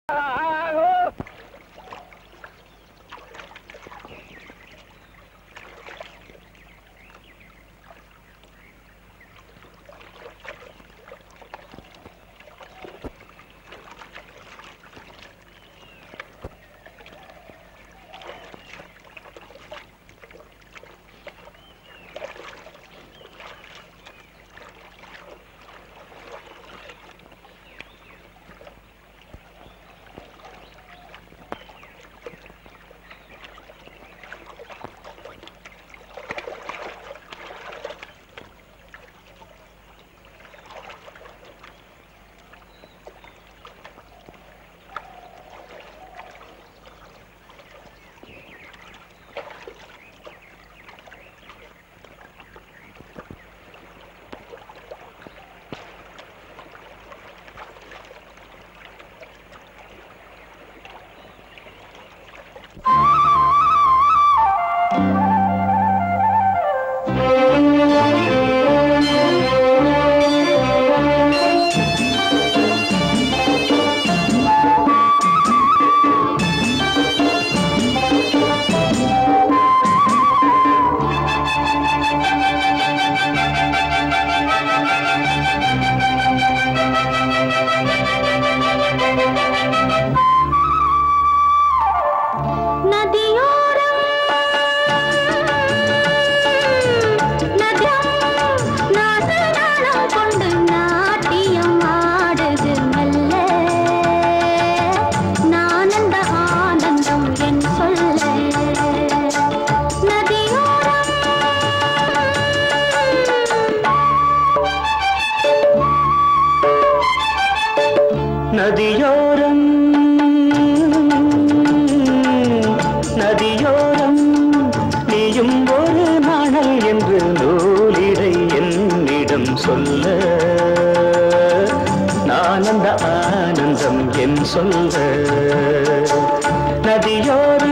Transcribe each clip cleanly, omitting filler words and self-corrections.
நதியோரம் நதியோரம் நீயும் ஒரு நாணல் என்று நூலிடை என்னிடம் சொல்ல நான் அந்த ஆனந்தம் என் சொல்ல நதியோரம்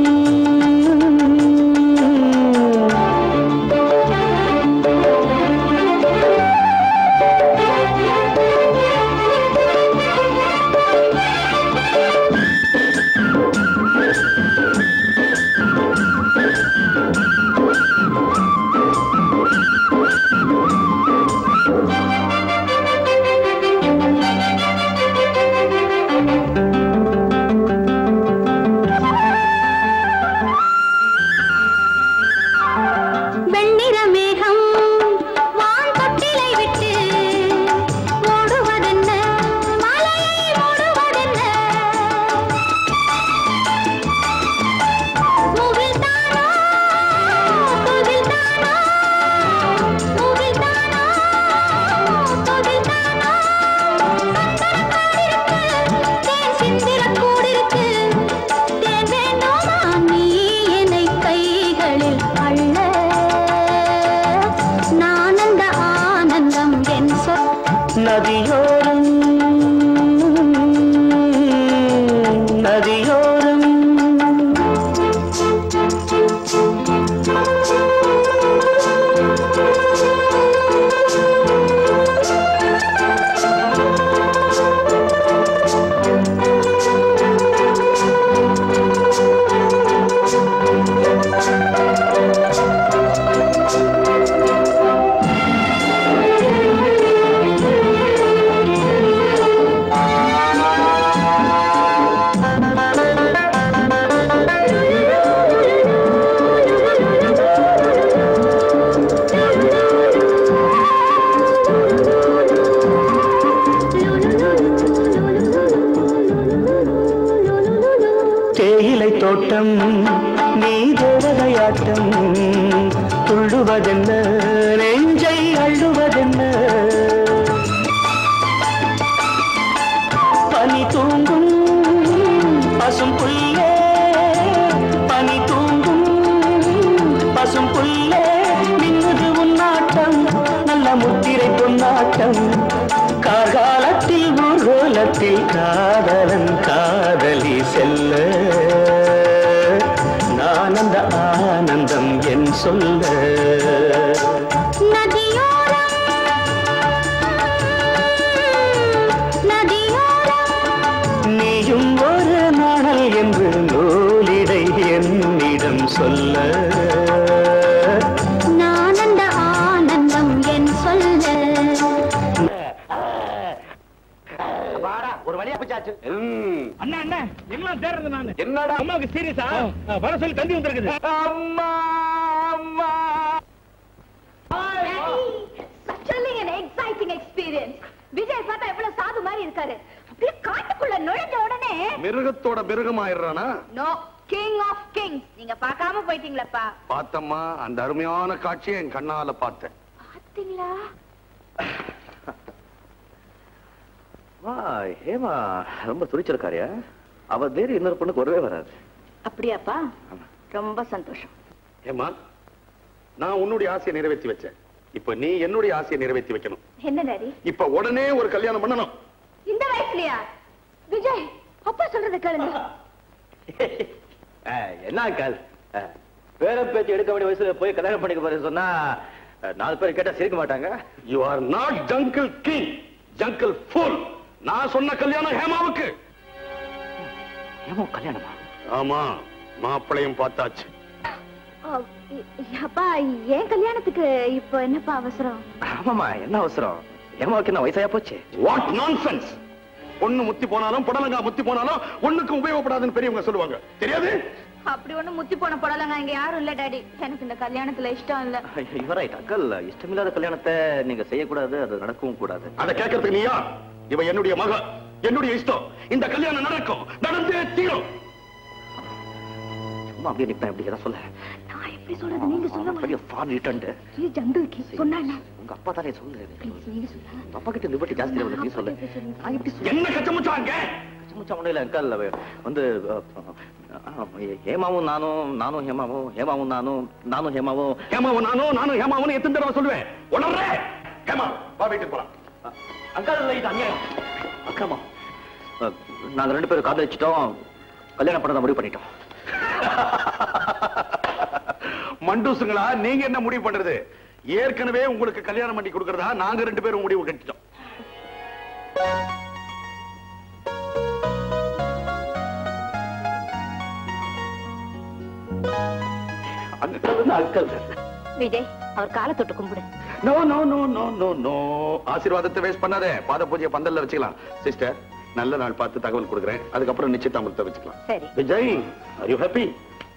நதியோரம் நதியோரம் தேயிலை தோட்டம் நீ தேவதையாட்டம் துள்ளுவதென்ன நெஞ்சை அள்ளுவதென்ன பனி தூங்கும் பசும் புல்லே பனி தூங்கும் பசும் புல்லே மின்னுது உன்னாட்டம் நல்ல முத்திரை பொன்னாட்டம் கார்காலத்தில் ஊர்வலத்தில் காதலன் காதலி செல்ல நான் அந்த ஆனந்தம் என் சொல்ல நதியோரம் நதியோரம் நீயும் சொல்ல நான் அந்த ஆனந்தம் என் சொல்ல ஒரு வழியா பிச்சாச்சு. அண்ணா அண்ணா எல்லாம் தேர்றது நானு. என்னடா அம்மாவுக்கு சீரியஸா வர சொல்லி தந்தி வந்திருக்குது. அம்மா அம்மா Actually an exciting experience. Vijay பார்த்தா எவ்வளவு சாது மாதிரி இருக்காரு. அப்படியே காட்டுக்குள்ள நுழைஞ்ச உடனே மிருகத்தோட மிருகமாயிடுறானா? No, king of kings. நீங்க பார்க்காம போயிட்டீங்களப்பா. பார்த்தம்மா, அந்த அருமையான காட்சியை என் கண்ணால பார்த்தேன். பாத்தீங்களா? ஹேமா ரொம்ப துடிச்சிருக்காரியா? அவ தேடி இன்னொரு பொண்ணுக்கு வரவே வராது. அப்படியாப்பா? ரொம்ப சந்தோஷம். ஹேமா, நான் உன்னுடைய ஆசையை நிறைவேற்றி வச்சேன். இப்ப நீ என்னுடைய ஆசையை நிறைவேற்றி வைக்கணும். என்ன டாடி? இப்ப உடனே ஒரு கல்யாணம் பண்ணணும். இந்த வயசுலயா? விஜய், அப்பா சொல்றத கேளுங்க. என்ன அங்கிள், பேர பேச்சு எடுக்க வேண்டிய வயசுல போய் கல்யாணம் பண்ணிக்க போறேன்னு சொன்னா 4 பேர் கேட்டா சிரிக்க மாட்டாங்க. You are not jungle king, jungle fool. நான் சொன்ன கல்யாணம் ஹேமாவுக்கு. ஹேமா கல்யாணமா? ஆமா, மாப்பிளையும் பார்த்தாச்சு. அப்பா, ஏன் கல்யாணத்துக்கு இப்போ என்னப்பா அவசரம்? ஆமாமா, என்ன அவசரம்? ஹேமாவுக்கு என்ன வயசாயா போச்சு? What nonsense! பொண்ணு முத்தி போனாலும் புடலங்கா முத்தி போனாலும் ஒண்ணுக்கு உபயோகப்படாதுன்னு பெரியவங்க சொல்லுவாங்க, தெரியாது? அப்படி ஒண்ணு முத்தி போன புடலங்க இங்க யாரும் இல்ல டாடி. எனக்கு இந்த கல்யாணத்துல இஷ்டம் இல்ல. ரைட் அக்கல், இஷ்டமில்லாத கல்யாணத்தை நீங்க செய்யக்கூடாது, அது நடக்கவும் கூடாது. அதை கேட்கறதுக்கு நீயா? இவ என்னுடைய மக, என்னுடைய இஷ்டம். இந்த கல்யாணம் நடக்கும், நடந்தே தீரும். சும்மா அப்படியே நிப்பேன், எப்படி எதாவது சொல்ல. நான் எப்படி சொல்றது? நீங்க சொல்லுங்க. பெரிய ஃபார் ரிட்டர்ன்ட். நீ ஜங்கிள் கி சொன்னானே. உங்க அப்பா தானே சொல்லு. ப்ளீஸ் நீங்க சொல்லுங்க. உங்க அப்பா கிட்ட லிபர்ட்டி ஜாஸ்தி இல்ல, நீ சொல்லு. நான் எப்படி சொல்ல? என்ன கச்சமுச்சாங்க? கச்சமுச்சா ஒண்ணு இல்ல அக்கல். வந்து ஹேமாவும் நானும் ஹேமாவும், ஹேமாவும் நானும் ஹேமாவும், ஹேமாவும் நானும் ஹேமாவும் எத்தனை தடவை சொல்லுவேன்? உடனே ஹேமா வா, வீட்டுக்கு போலாம். அக்கல், இது அநியாயம். அக்காமா, நாங்க 2 பேரும் காதலிச்சிட்டோம், கல்யாணம் பண்ண முடிவு பண்ணிட்டோம். மண்டூசுங்களா, நீங்க என்ன முடிவு பண்றது? ஏற்கனவே உங்களுக்கு கல்யாணம் பண்ணி கொடுக்கறதா நாங்க 2 பேரும் முடிவு கட்டிட்டோம். விஜய், அவர் காலை தொட்டு கும்பிடு. No no no no no no, ஆசீர்வாதத்தை வேஸ்ட் பண்ணாதே. பாத பூஜையை பந்தல்ல வச்சுக்கலாம். சிஸ்டர், நல்ல நாள் பார்த்து தகவல் கொடுக்குறேன், அதுக்கப்புறம் நிச்சயதார்த்தத்தை வச்சுக்கலாம். சரி. Vijay, are you happy?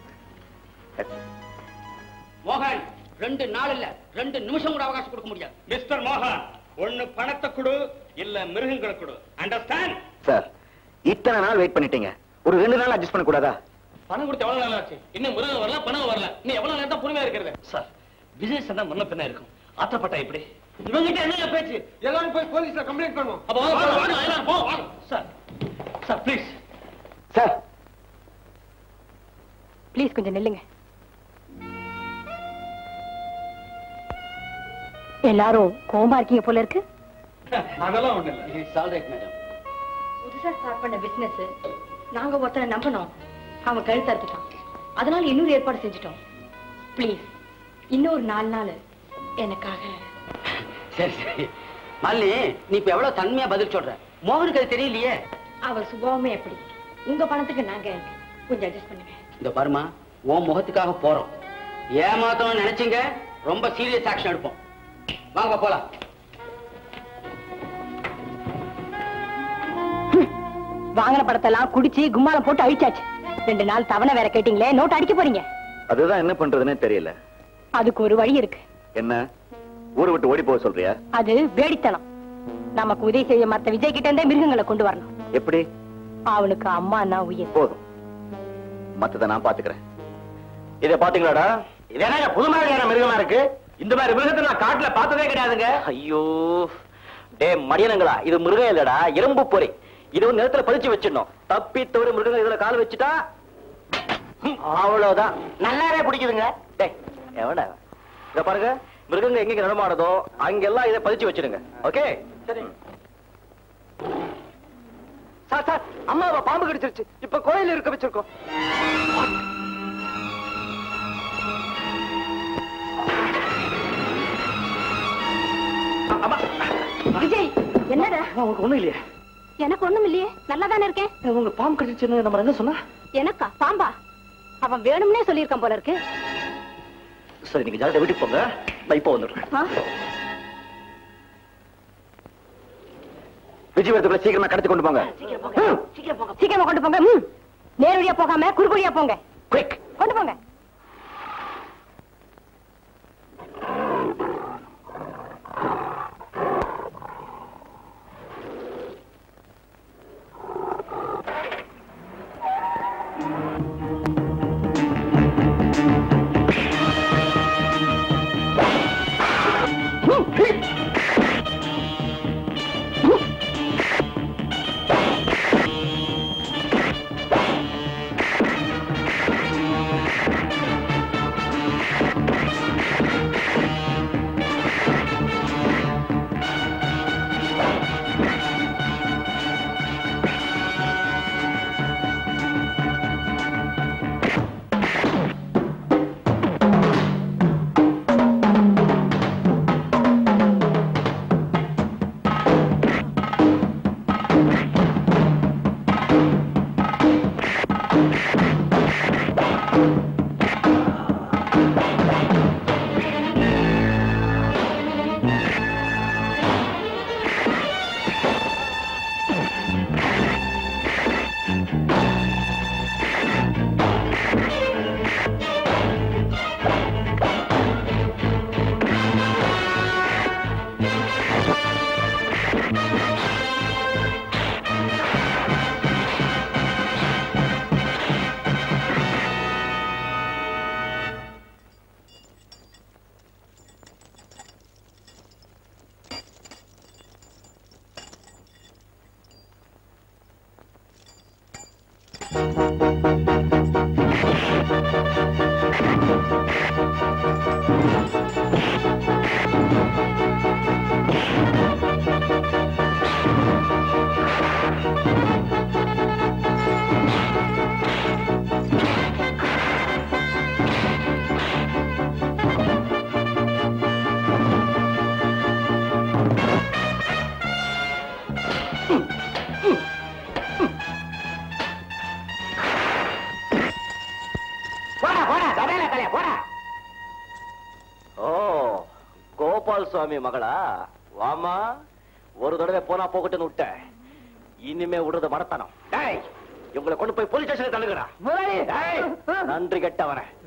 மோகன், 2 நாள் இல்ல 2 நிமிஷம் கூட அவகாசம் கொடுக்க முடியாது. மிஸ்டர் மோகன், ஒண்ணு பணத்தை கொடு, இல்ல மிருகங்களை கொடு. அண்டர்ஸ்டாண்ட்? சார், இத்தனை நாள் வெயிட் பண்ணிட்டீங்க, ஒரு 2 நாள் அட்ஜஸ்ட் பண்ண கூடாதா? பணம் கொடுத்து எவ்வளவு நாள் ஆச்சு? இன்னும் மிருகம் வரல, பணம் வரல. நீ எவ்வளவு நேரம் தான் பொறுமையா இருக்கிறது? சார், விஜய் சொன்னா முன்ன பின்ன இருக்கும். ஆத்தப்பட்டா இப்படி இவங்கிட்ட என்ன பேச்சு? எல்லாரும் போய் போலீஸ்ல கம்ப்ளைண்ட் பண்ணுவோம். அப்ப வாங்க, எல்லாரும் போ. Sir, sir please. Sir please கொஞ்சம் நில்லுங்க. எல்லாரும் கோவமா இருக்கீங்க போல இருக்கு. அதெல்லாம் ஒண்ணு இல்ல. It's all right madam. புதுசா ஸ்டார்ட் பண்ண பிசினஸ் நாங்க ஒருத்தனை நம்பணும், அவன் கழுத்து அறுத்துட்டான். அதனால இன்னொரு ஏற்பாடு செஞ்சுட்டோம். ப்ளீஸ் இன்னொரு 4 நாள் எனக்காக. சரி சரி மாலினி, நீ இப்ப எவ்வளவு தன்மையா பதில் சொல்ற? மோகனுக்கு அது தெரியலையே. அவர் சுபாவமே எப்படி? உங்க பணத்துக்கு நாங்க கொஞ்சம் அட்ஜஸ்ட் பண்ணுங்க. இந்த பாருமா, உன் முகத்துக்காக போறோம். ஏமாத்தணும்னு நினைச்சீங்க, ரொம்ப சீரியஸ் ஆக்ஷன் எடுப்போம். வாங்க போலாம். வாங்கின படத்தெல்லாம் குடிச்சு கும்மாலம் போட்டு அழிச்சாச்சு. 2 நாள் தவணை வேற கேட்டீங்களே, நோட் அடிக்க போறீங்க. அதுதான் என்ன பண்றதுன்னே தெரியல. அதுக்கு ஒரு வழி இருக்கு. என்ன, ஊரை விட்டு ஓடி போக சொல்றியா? அது வேடித்தனம். நமக்கு உதவி செய்ய மத்த விஜய் கிட்ட இருந்தே மிருகங்களை கொண்டு வரணும். எப்படி? அவனுக்கு அம்மா உயிர். போதும், மத்தத நான் பாத்துக்கிறேன். இத பாத்தீங்களாடா? இது என்ன புது மாதிரியான மிருகமா இருக்கு? இந்த மாதிரி மிருகத்தை நான் காட்டுல பார்த்ததே கிடையாதுங்க. ஐயோ டே மடியனங்களா, இது மிருகம் இல்லடா, எறும்பு பொறி. இது நிலத்துல பதிச்சு வச்சிடணும். தப்பி தவிர மிருகம் இதுல கால் வச்சுட்டா அவ்வளவுதான். நல்லாவே பிடிக்குதுங்க. டேய் எவடா இத பாருங்க, மிருகங்க எங்க நடமாடுதோ அங்கெல்லாம் இதை பதிச்சு வச்சிடுங்க. ஓகே சரி. சார் சார், அம்மாவை பாம்பு கடிச்சிருச்சு, இப்ப கோயில இருக்க வச்சிருக்கோம். விஜய், என்னடா? உங்களுக்கு ஒண்ணும் இல்லையே? எனக்கு ஒண்ணும் இல்லையே, நல்லா தானே இருக்கேன். உங்க பாம்பு கடிச்சிருச்சுன்னு நம்ம என்ன சொன்னா? எனக்கா பாம்பா? அவன் வேணும்னே சொல்லியிருக்கான் போல இருக்கு. சரி, நீங்க ஜாலியா வீட்டுக்கு போங்க, நான் இப்போ வந்துடுறேன். விஜய் வரதுக்குள்ள சீக்கிரமா கடத்தி கொண்டு போங்க. சீக்கிரமா கொண்டு போங்க. நேரடியா போகாம குறுக்குழியா போங்க. குயிக், கொண்டு போங்க. சுவாமி மகளா வாமா, ஒரு தடவை போனா போகட்டுன்னு விட்ட, இனிமே விடுறது மடத்தனம். இவங்களை கொண்டு போய் போலீஸ் ஸ்டேஷனுக்கு தள்ளுங்கடா. நன்றி கெட்டவன.